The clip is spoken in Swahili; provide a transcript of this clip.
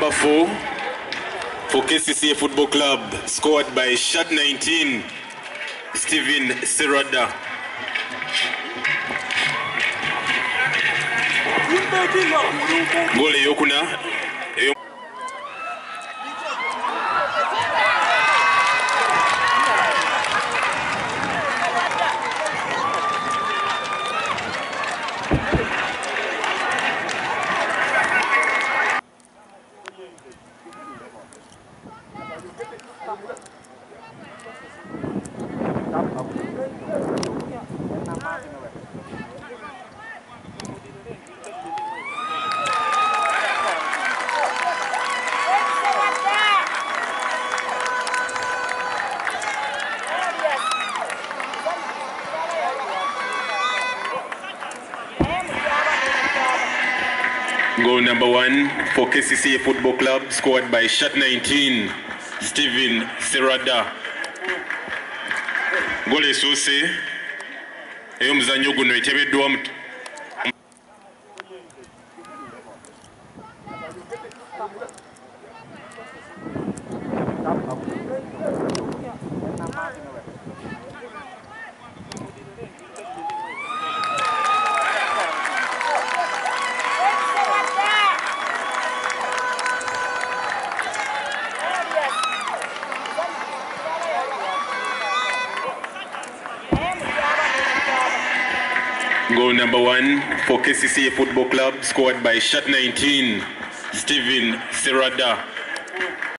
number 4 for KCCA Football Club, scored by shot 19, Stephen Serada. Goal yokuna. Goal number 1 for KCCA Football Club, scored by shot 19, Stephen Serada. Goal esuse eyo muzanyo guno etebeddwa Goal number 1 for KCCA Football Club, scored by shot 19, Stephen Serada.